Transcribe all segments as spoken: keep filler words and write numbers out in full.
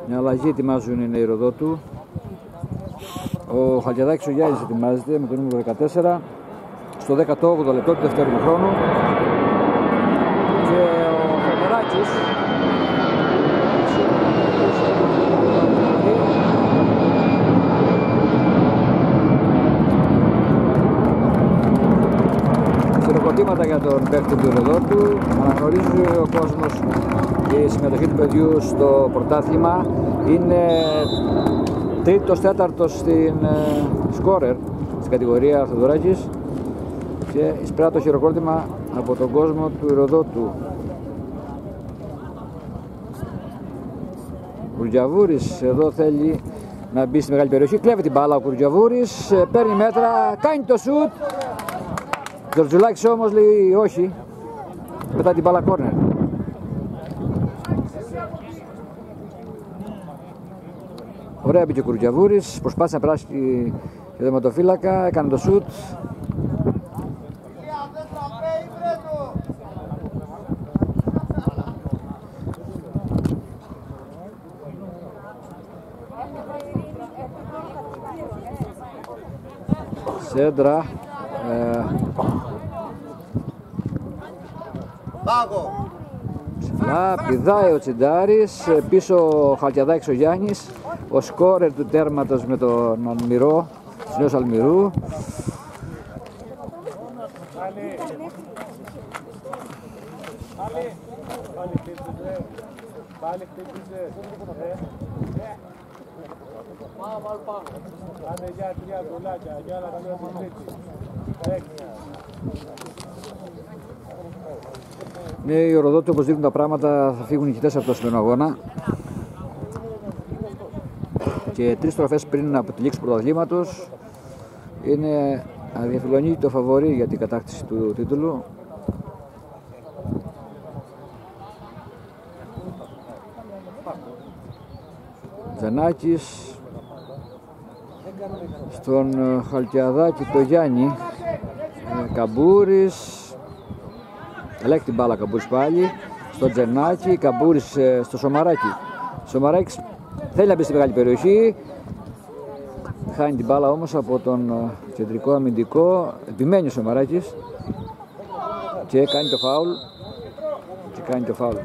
Μια αλλαγή ετοιμάζουν οι Νεϊροδότου. Ο Χαλκιαδάκης ο Γιάννης ετοιμάζεται με το νούμερο δεκατέσσερα στο δέκατο όγδοο λεπτό του δεύτερου χρόνου. Και ο Φεδεράκης χειροκροτήματα για τον παίκτη του Ηροδότου. Αναγνωρίζει ο κόσμος η συμμετοχή του παιδιού στο πρωτάθλημα. Είναι τρίτος, τέταρτος στην σκόρερ στην κατηγορία Θεοδωράκης και εισπράττει το χειροκρότημα από τον κόσμο του Ηροδότου. Κουρτζαβούρης εδώ θέλει να μπει στη μεγάλη περιοχή, κλέβει την μπάλα ο Κουρτζαβούρης, παίρνει μέτρα, κάνει το σουτ. Τζορτζουλάκης όμως λέει όχι, μετά την μπάλα κόρνερ. Ωραία μπήκε ο Κουρτζαβούρης, προσπάθησε να περάσει και δεματοφύλακα, έκανε το σουτ. Σέντρα. Ε, ψηλά, πηδάει ο Τσιντάρης, πίσω ο Χαλκιαδάκης ο Γιάννης, ο σκόρερ του τέρματος με τον Αλμυρό, του νέου Αλμυρού. Ναι, οι Ηροδότοι όπως δείχνουν τα πράγματα θα φύγουν νικητές από το σημερινό αγώνα και τρεις στροφές πριν από τη λήξη του πρωταθλήματος. Είναι αδιαφιλονίκητο φαβορί για την κατάκτηση του τίτλου. Τζανάκης στον Χαλκιαδάκη, το Γιάννη, Καμπούρης, ελέγχει την μπάλα Καμπούρης πάλι, στο Τζενάκη, Καμπούρης στο Σομαράκη. Σομαράκης θέλει να μπει στη μεγάλη περιοχή, χάνει την μπάλα όμως από τον κεντρικό αμυντικό, επιμένει ο Σομαράκης και κάνει το φάουλ και κάνει το φάουλ.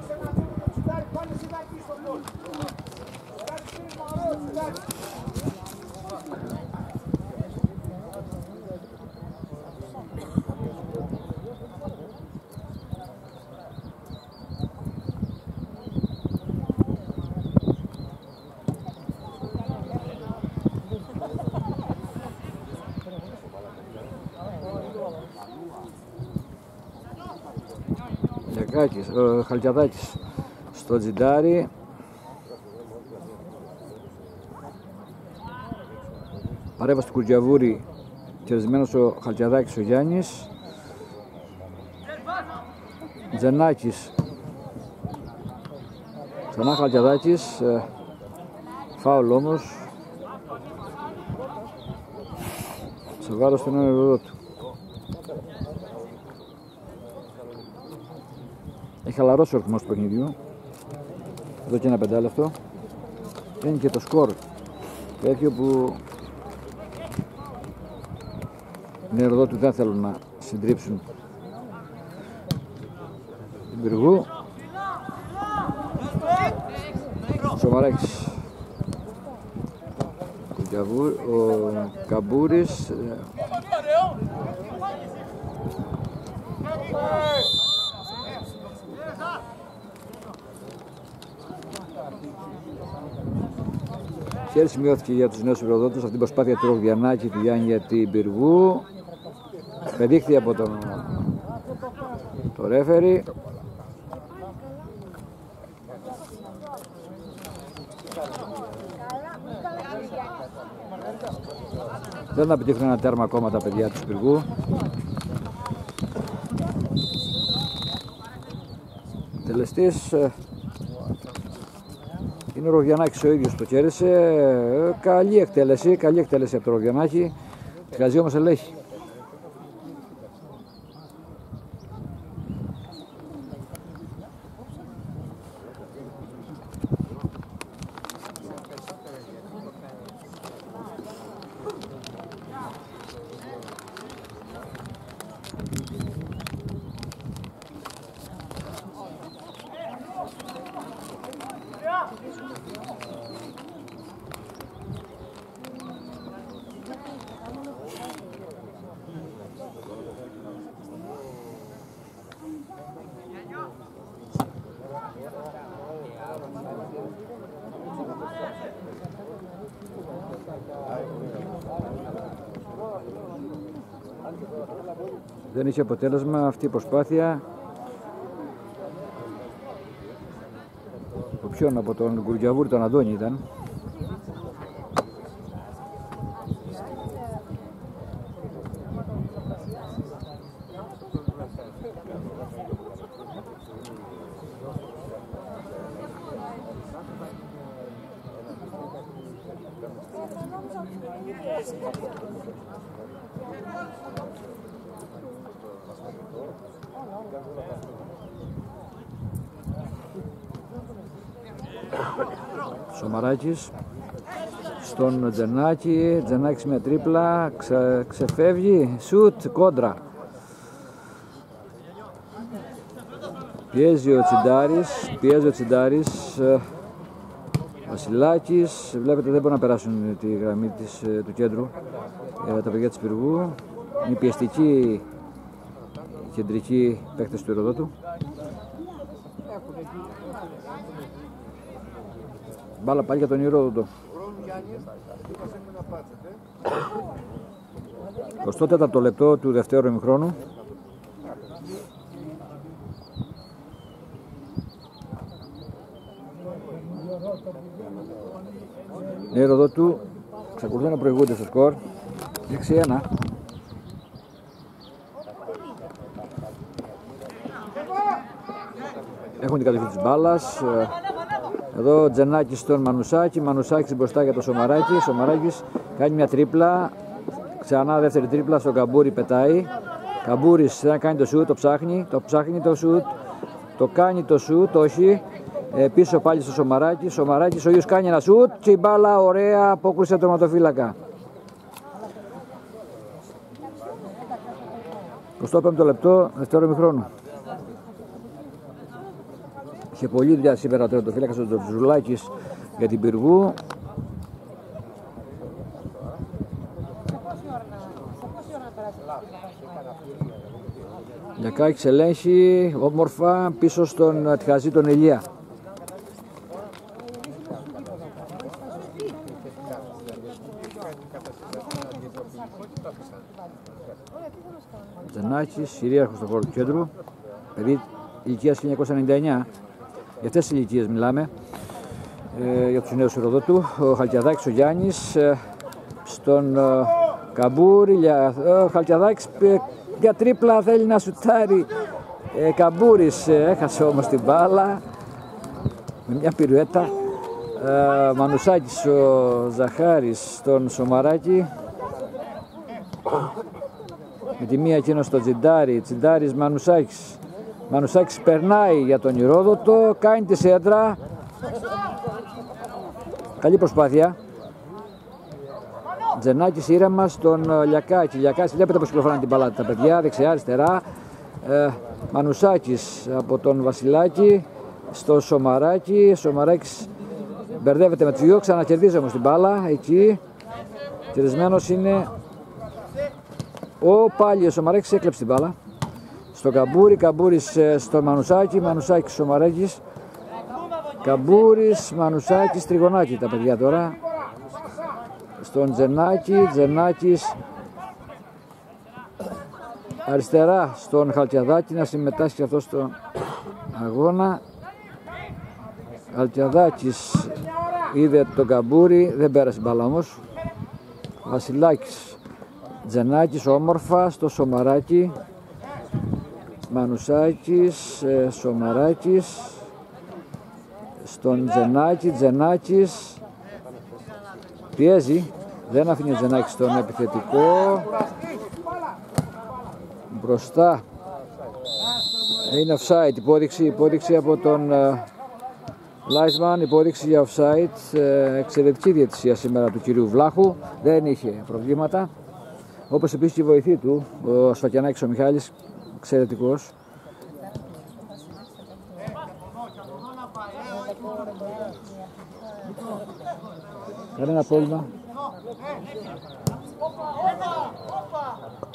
Ο Χαλκιαδάκης στο Τζιντάρι, παρέμβαση του Κουρτζαβούρη, κερδισμένος ο Χαλκιαδάκης ο Γιάννης. Τζενάκης, ξανά Χαλκιαδάκης, φάουλ όμως σε βάρος του νέου Ηροδότου. Έχει χαλαρώσει ο ρυθμός του παιχνιδιού εδώ και ένα πεντάλεπτο. Είναι και το σκορ τέτοιο που οι Ηροδότοι δεν θέλουν να συντρίψουν την Πυργού. Σομαράκης, ο Καμπούρης, χέρι σημειώθηκε για τους νέους Ηροδότους αυτή την προσπάθεια του Ρογδιανάκη, του Γιάννη για την Πυργού. Πεδείχθη από τον το ρέφερι. Δεν θα πετύχουν ένα τέρμα ακόμα τα παιδιά του Πυργού. Τελεστής είναι ο Ρογιανάκης ο ίδιος, το κέρδισε. Καλή εκτέλεση, καλή εκτέλεση από τον Ρογιανάκη. Γαζί όμως ελέγχει. Δεν είχε αποτέλεσμα αυτή η προσπάθεια. Από ποιον? Από τον Γκουρτζαβούρη, τον Αντώνη ήταν. Σομαράκης στον Τζενάκη, Τζενάκης με τρίπλα, ξε, ξεφεύγει, σουτ, κόντρα. Πιέζει ο Τσιντάρης, πιέζει ο Τσιντάρης, Βασιλάκης, βλέπετε δεν μπορούν να περάσουν τη γραμμή της, του κέντρου ε, τα παιδιά της Πυργού. Είναι πιεστική η κεντρική παίκτες του Ηροδότου. Μπάλα πάλι για τον Ηρόδοτο. εικοστό τέταρτο λεπτό του δευτέρου ημιχρόνου. Οι Ηροδότου εξακολουθούν να προηγούνται στο σκορ έξι ένα. Έχουν την κατοχή της μπάλας. Εδώ Τζενάκης στον Μανουσάκη, Μανουσάκης μπροστά για το Σομαράκη. Σομαράκης κάνει μια τρίπλα, ξανά δεύτερη τρίπλα στον Καμπούρη, πετάει. Καμπούρης δεν κάνει το σουτ, το ψάχνει, το ψάχνει το σουτ, το κάνει το σουτ, όχι. Ε, πίσω πάλι στο Σομαράκη, Σομαράκης ο ίδιος κάνει ένα σουτ και η μπάλα ωραία απόκρουσε το τερματοφύλακα. εικοστό πέμπτο λεπτό, δεύτερο ημιχρόνου. Είχε πολλή δουλειά σήμερα ο τερματοφύλακας ο Τζουλάκης για την Πυργού. Λιακάκης ελέγχει όμορφα πίσω στον Ατυχαζή τον Ηλία. Τζανάκης, κυρίαρχος στον χώρο του κέντρου, παιδί ηλικίας χίλια εννιακόσια ενενήντα εννιά, για αυτές τις ηλικίες μιλάμε, ε, για τους νέους Ηροδότου. Ο Χαλκιαδάκης ο Γιάννης, ε, στον ε, Καμπούρη, ε, ο Χαλκιαδάκης ε, για τρίπλα θέλει να σουτάρει, ε, Καμπούρης ε, έχασε όμως την μπάλα με μια πυρουέτα. ε, Μανουσάκης ο Ζαχάρης στον Σομαράκη, με τη μία εκείνο στο Τσιντάρι, Τσιντάρης Μανουσάκης. Μανουσάκης περνάει για τον Ηρόδοτο, κάνει τη σέντρα. Καλή προσπάθεια. Τζενάκης ήρεμα στον Λιακάκη. Λιακάκης, βλέπετε πως κυκλοφοράνε την μπάλα τα παιδιά, δεξιά, αριστερά. Ε, Μανουσάκης από τον Βασιλάκη στο Σομαράκη. Σομαράκης μπερδεύεται με τους δυο, ξανακερδίζει όμως την μπάλα. Εκεί κερδισμένος είναι ο πάλι ο Σομαράκης, έκλεψε την μπάλα. Στο Καμπούρη, Καμπούρης στο Μανουσάκη, Μανουσάκης Σομαράκης. Καμπούρης, Μανουσάκης, τριγωνάκι τα παιδιά τώρα. Στον Τζενάκη, Τζενάκης αριστερά στον Χαλκιαδάκη να συμμετάσχει αυτό στον αγώνα. Χαλκιαδάκης είδε τον Καμπούρη, δεν πέρασε μπάλα όμως. Βασιλάκης, Τζενάκης όμορφα στο Σομαράκη. Μανουσάκης, ε, Σομαράκης στον Τζενάκη, Τζενάκης πιέζει, δεν αφήνει ο Τζενάκης στον επιθετικό. Μπροστά είναι offside, υπόδειξη, υπόδειξη από τον uh, Λάισμαν, υπόδειξη για offside. uh, εξαιρετική διαιτησία σήμερα του κυρίου Βλάχου, δεν είχε προβλήματα, όπως επίσης και η βοηθή του, ο Σφακιανάκης ο Μιχάλης, εξαιρετικός. Κανένα πρόβλημα.